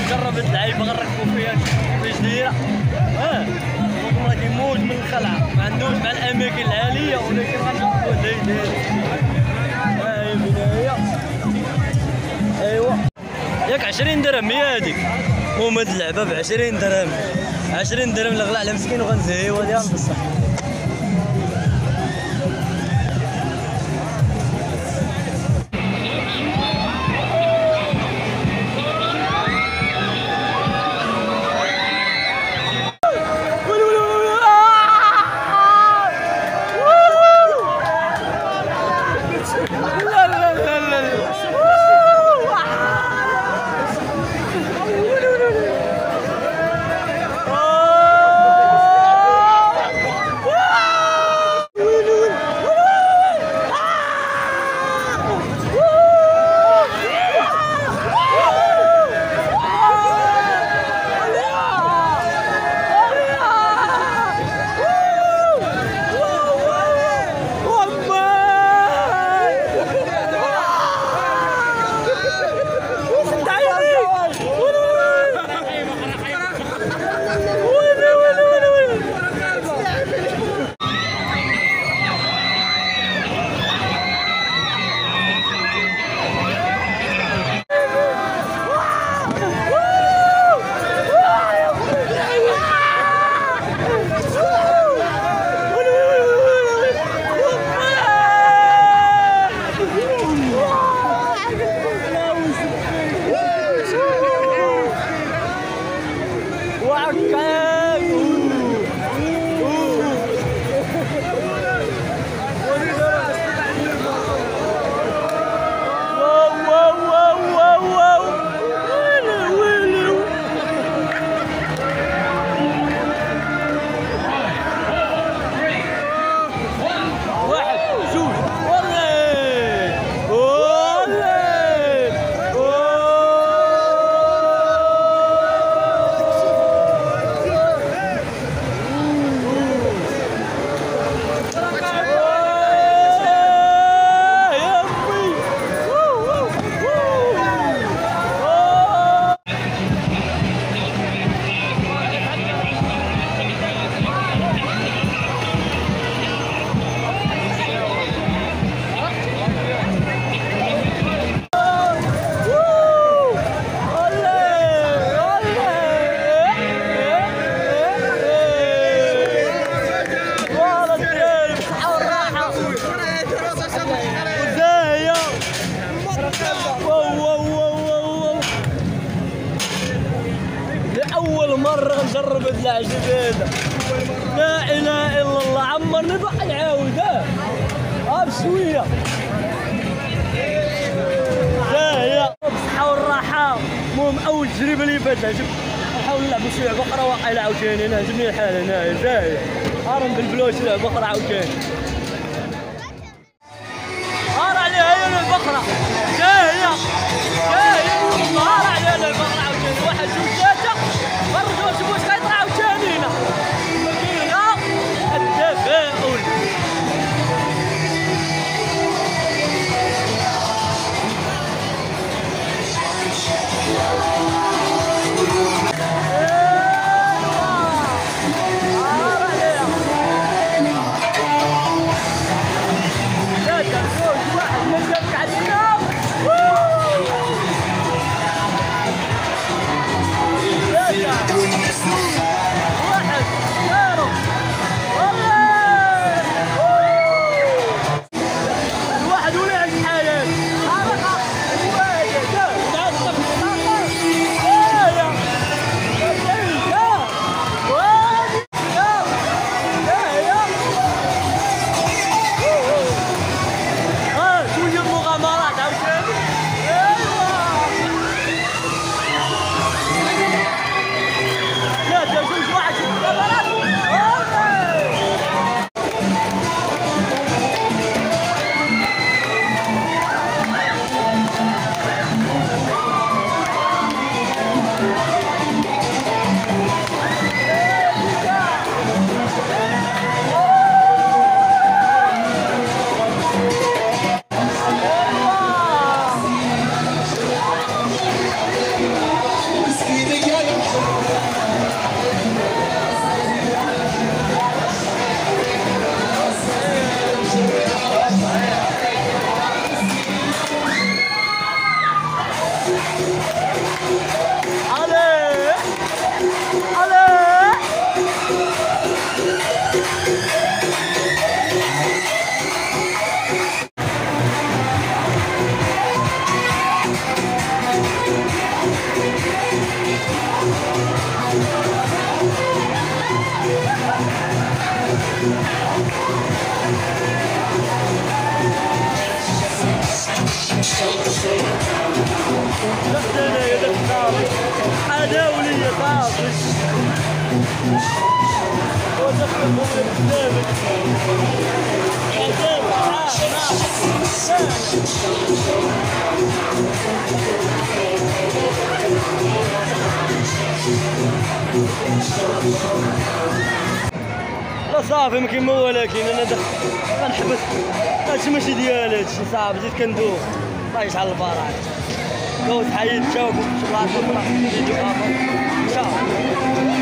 نجرب هاد اللعيبه غنركبوا فيها كيفاش دايره. راه كيموت من الخلعه، ما عندوش مع الاماكن العاليه، ولكن غنركبوا هدايا. هاهي بدايه. ايوا ياك 20 درهم هي هذيك. المهم هاد اللعبه ب 20 درهم. 20 درهم اللي غلا على مسكين وغنزهيوها ديال بصح. لأول مرة نجرب هاد العجب هذا. لا إله إلا الله، عمرني بقى نعاود بشوية. هي بالصحة والراحة. المهم أول تجربة لي في هاد العجب، نحاول نلعبو شي لعبة أخرى واقيلا عاوتاني. أنا عجبني الحال هنايا زاهية. نبلبلو شي لعبة أخرى عاوتاني. راه عليها هي لعبة أخرى زاهية والله. راه عليها لعبة أخرى عاوتاني. واحد جوج ثلاثة خرجوا نشوفو واش غيطرا عاوتاني هنا. كاينة التفاؤل. ثلاثة جوج واحد نبدا علينا. لا صافي ما كيما ولكن انا غنحبس هادشي ماشي ديالي، هادشي صافي زيد كندوخ الله يجعل البركه. لو تحيد شوك بلاصه فيديو اخر ان شاء الله.